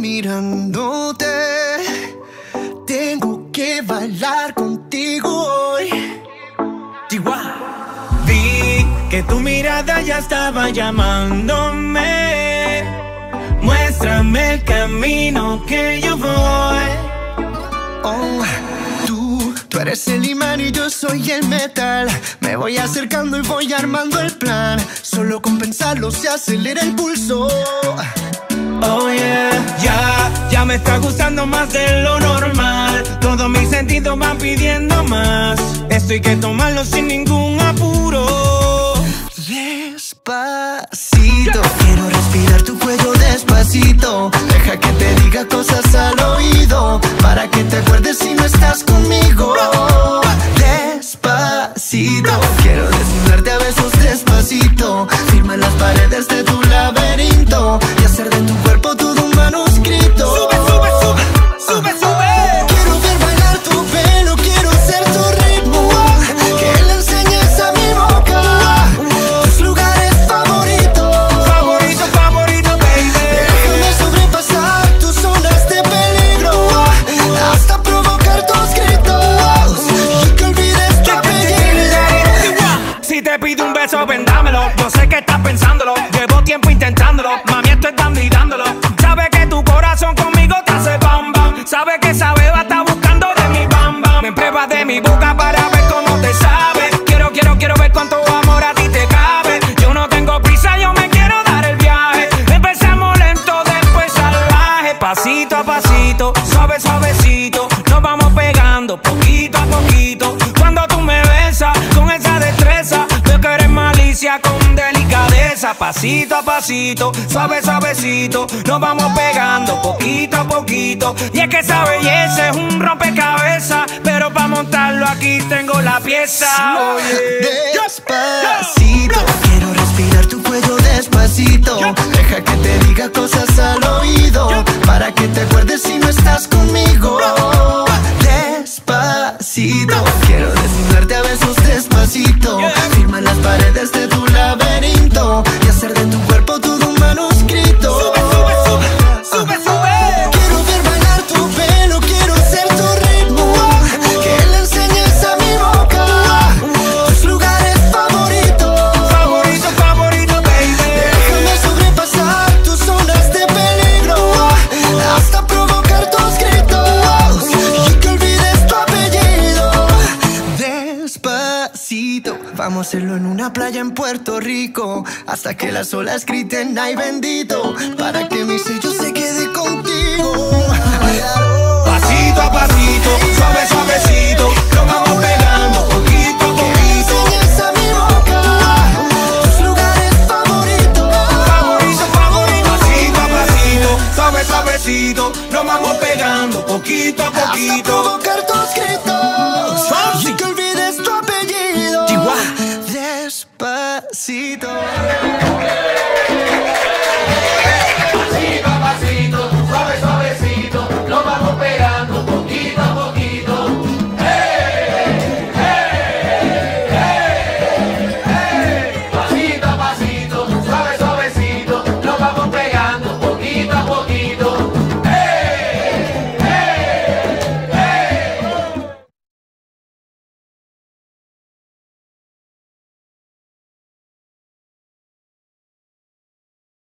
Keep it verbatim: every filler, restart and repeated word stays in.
mirándote. Tengo que bailar contigo hoy. Chihuahua. Vi que tu mirada ya estaba llamándome. Muéstrame el camino que yo voy. Oh, tú, tú eres el imán y yo soy el metal. Me voy acercando y voy armando el plan. Solo con pensarlo se acelera el pulso. Oh yeah, ya, ya me está gustando más de lo normal. Todos mis sentidos van pidiendo más. Esto hay que tomarlo sin ningún apuro. Despacito, quiero respirar tu cuello despacito. Deja que te diga cosas al oído, para que te acuerdes si no estás conmigo. Despacito, quiero desnudarte a besos despacito. Firma las paredes de tu laberinto y hacer de tu cuerpo todo un manuscrito. Sube, sube, sube, sube, sube. Quiero ver bailar tu pelo, quiero ser tu ritmo. Que le enseñes a mi boca tus lugares favoritos. Favorito, favorito, baby. Déjame sobrepasar tus zonas de peligro, hasta provocar tus gritos y que olvides tu apellido. Si te pido un beso, vendámelo. Yo sé que estás pensándolo. Llevo tiempo intentándolo. Mami, esto es dando y dándolo. Sabe que tu corazón conmigo te hace bam bam. Sabe que esa beba está buscando de mi bam bam. Me pruebas de mi boca para ver cómo te sabe. Quiero, quiero, quiero ver cuánto amor a ti te cabe. Yo no tengo prisa, yo me quiero dar el viaje. Empezamos lento, después salvaje. Pasito a pasito, suave, suavecito. Nos vamos pegando poquito a poquito. Cuando tú me besas con esa destreza, veo que eres malicia con delicadeza. Pasito a pasito, suave, suavecito. Nos vamos pegando poquito a poquito. Y es que esa belleza es un rompecabezas, pero para montarlo aquí tengo la pieza. Oye. Despacito, quiero respirar tu cuello despacito. Deja que te diga cosas al oído, para que te acuerdes si no estás conmigo. Despacito, quiero desnudarte a besos despacito. Firma las paredes de tu laberinto y hacer de tu cuerpo todo un manuscrito. Sube, sube, sube, sube, sube. Quiero ver bailar tu pelo, quiero ser tu ritmo. Que le enseñes a mi boca tus lugares favoritos. Favorito, favorito, baby. Déjame sobrepasar tus zonas de peligro, hasta provocar tus gritos y que olvides tu apellido. Despacito, vamos a hacerlo en una playa en Puerto Rico, hasta que las olas griten ay bendito, para que mi sello se quede contigo. Pasito a pasito, suave, suavecito. Nos vamos pegando poquito a Que le poquito. enseñes a mi boca tus lugares favoritos. Favorito, favorito. Pasito a pasito, suave, suavecito. Nos vamos pegando poquito a Hasta poquito. provocar tus gritos